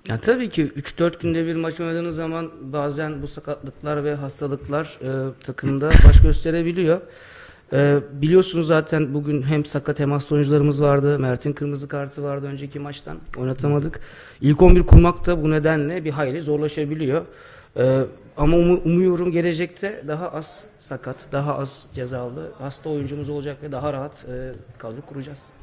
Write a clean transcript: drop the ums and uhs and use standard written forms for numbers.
Ya tabii ki 3-4 günde bir maç oynadığınız zaman bazen bu sakatlıklar ve hastalıklar takımda baş gösterebiliyor. Biliyorsunuz zaten bugün hem sakat hem hasta oyuncularımız vardı. Mert'in kırmızı kartı vardı önceki maçtan. Oynatamadık. İlk 11 kurmak da bu nedenle bir hayli zorlaşabiliyor. Ama umuyorum gelecekte daha az sakat, daha az cezalı hasta oyuncumuz olacak ve daha rahat kadro kuracağız.